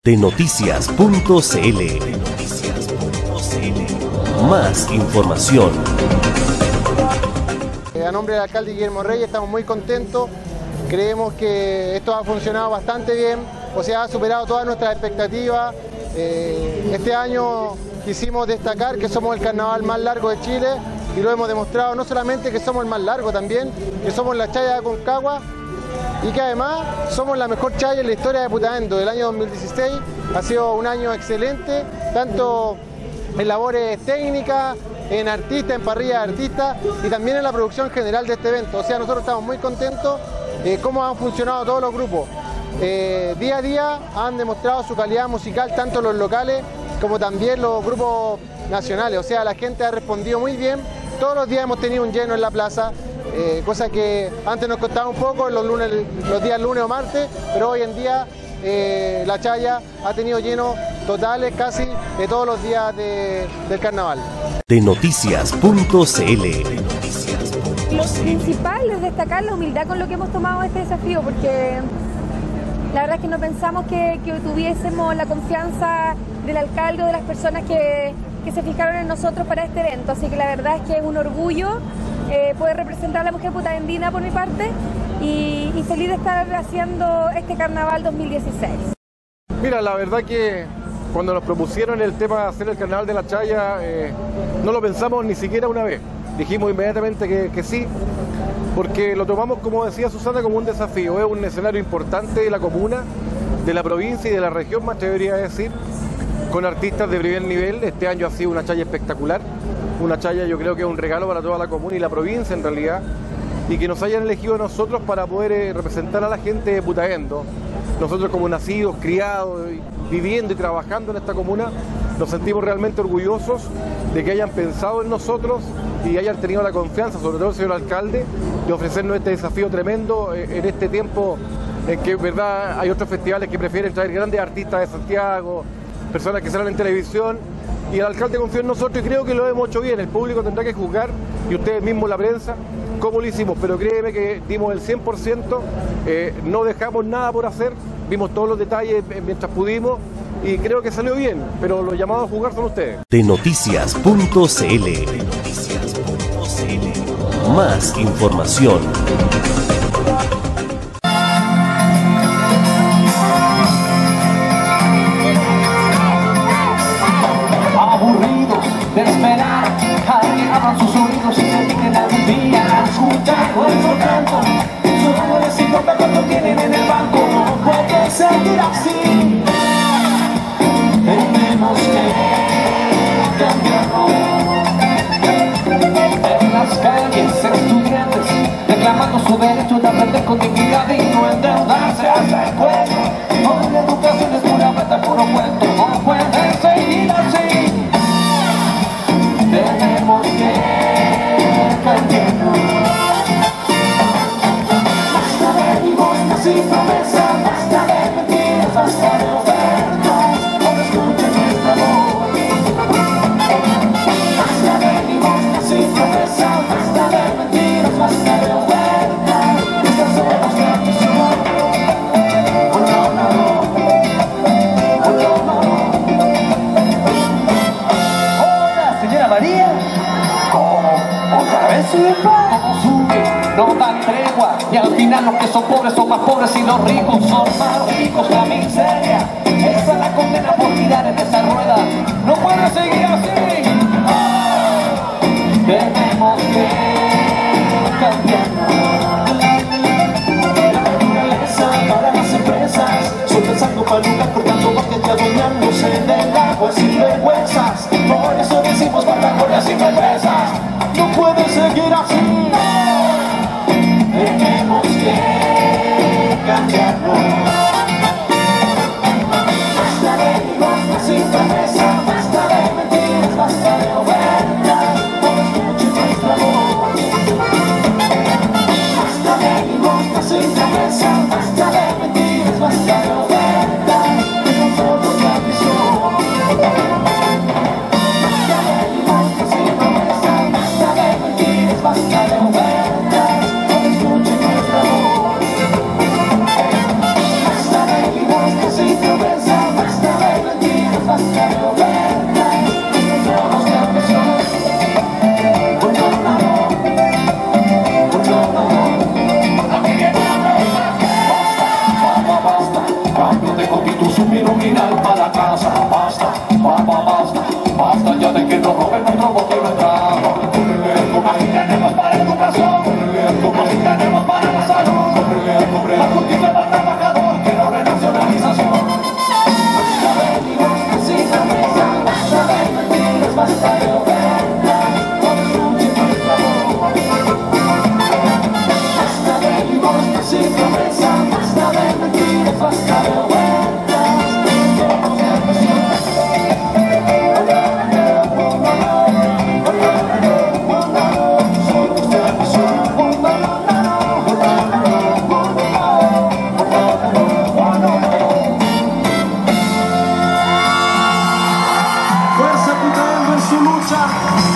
de noticias.cl. Más información. A nombre del alcalde Guillermo Reyes estamos muy contentos, creemos que esto ha funcionado bastante bien, o sea, ha superado todas nuestras expectativas. Este año quisimos destacar que somos el carnaval más largo de Chile y lo hemos demostrado, no solamente que somos el más largo, también que somos la chaya de Aconcagua y que además somos la mejor chaya en la historia de Putaendo. El año 2016 ha sido un año excelente, tanto en labores técnicas, en artistas, en parrilla de artistas y también en la producción general de este evento. O sea, nosotros estamos muy contentos de cómo han funcionado todos los grupos. Día a día han demostrado su calidad musical, tanto los locales como también los grupos nacionales. O sea, la gente ha respondido muy bien. Todos los días hemos tenido un lleno en la plaza, cosa que antes nos costaba un poco los días lunes o martes, pero hoy en día la chaya ha tenido llenos totales casi de todos los días del carnaval. De noticias.cl. Lo principal es destacar la humildad con lo que hemos tomado este desafío, porque la verdad es que no pensamos que tuviésemos la confianza del alcalde o de las personas que se fijaron en nosotros para este evento. Así que la verdad es que es un orgullo poder representar a la mujer putaendina por mi parte y feliz de estar haciendo este carnaval 2016. Mira, la verdad que cuando nos propusieron el tema de hacer el carnaval de la chaya, no lo pensamos ni siquiera una vez. Dijimos inmediatamente que sí, porque lo tomamos, como decía Susana, como un desafío. Es un escenario importante de la comuna, de la provincia y de la región, más te debería decir, con artistas de primer nivel. Este año ha sido una chaya espectacular, una chaya yo creo que es un regalo para toda la comuna y la provincia en realidad, y que nos hayan elegido a nosotros para poder representar a la gente de Putaendo. Nosotros como nacidos, criados, viviendo y trabajando en esta comuna, nos sentimos realmente orgullosos de que hayan pensado en nosotros y hayan tenido la confianza, sobre todo el señor alcalde, de ofrecernos este desafío tremendo en este tiempo en que, verdad, hay otros festivales que prefieren traer grandes artistas de Santiago, personas que salen en televisión, y el alcalde confió en nosotros y creo que lo hemos hecho bien. El público tendrá que juzgar, y ustedes mismos, la prensa, cómo lo hicimos, pero créeme que dimos el 100%, no dejamos nada por hacer, vimos todos los detalles mientras pudimos y creo que salió bien, pero los llamados a jugar son ustedes. De noticias.cl. Más información. Aburridos de esperar a que abran sus oídos y se dignen algún día a escuchar nuestro canto. Solo les importa cuánto tienen en el banco, no puede seguir así. Tenemos que cambiarlo. En las calles, estudiantes reclamando su derecho de aprender con dignidad y no endeudarse hasta el cuello. Hoy la educación es pura meta, puro cuento, no puede seguir así. Tenemos que cambiarlo. Basta de limosnas y promesas, basta de mentiras, basta de ofertas. Ahora escuchen nuestra voz. Basta de limosnas y promesas, basta de mentiras, basta de ofertas. Esta es nuestra misión. Oh, no, no, no. Oh, no, no, no. Hola, señora María. ¿Otra vez sube? Todo sube, no dan tregua. Y al final los que son pobres son más pobres y los ricos son más ricos. La miseria, esa es la condena por girar en esa rueda. No puede seguir así. Tenemos que cambiar. La naturaleza para las empresas, soltando palucas, cortando bosques y adueñándose del agua sin vergüenzas. Por eso decimos patagones sin represas. No puede seguir así. Tenemos que cambiarlo. Basta de limosnas sin promesa, basta de mentiras, basta de ofertas. Ahora escuchen nuestra voz. Basta de limosnas sin promesa, basta de mentiras, basta de ofertas. Es nosotros la visión. Basta de limosnas sin promesa, basta de mentiras, basta de ofertas. Ahora escuchen nuestra voz. tu suspiro final para casa. Basta, basta ya de que nos roben nuestro voto y nuestra agua. Así tenemos para educación, así tenemos para la salud, la justicia para el trabajador, que no renacionalización. Basta de amigos, sin cabeza, basta de mentiras, basta de ofertas, no escuchen nuestra voz. Basta de amigos, sin cabeza, basta de mentiras, basta de ofertas. Fuerza Putalma en su lucha.